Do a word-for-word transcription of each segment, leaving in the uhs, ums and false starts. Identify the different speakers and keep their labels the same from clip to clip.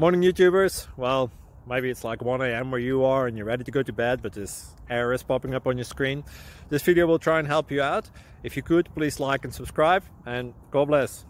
Speaker 1: Morning YouTubers. Well, maybe it's like one A M where you are and you're ready to go to bed, but this error is popping up on your screen. This video will try and help you out. If you could, please like and subscribe, and God bless.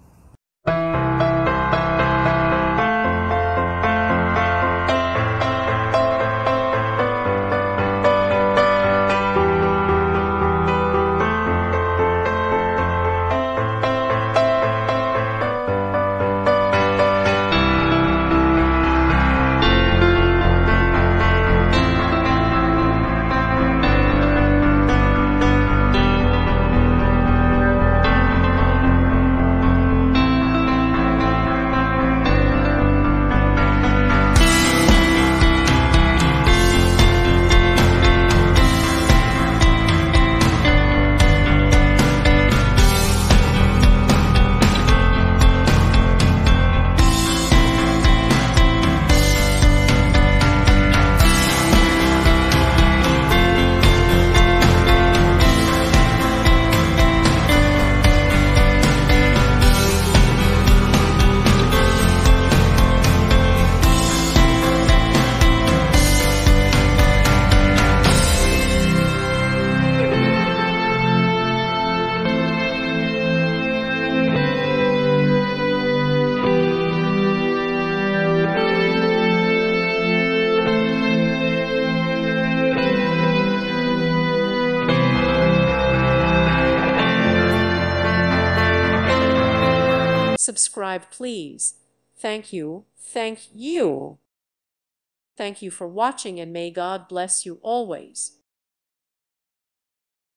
Speaker 2: Subscribe, please. Thank you. Thank you. Thank you for watching, and may God bless you always.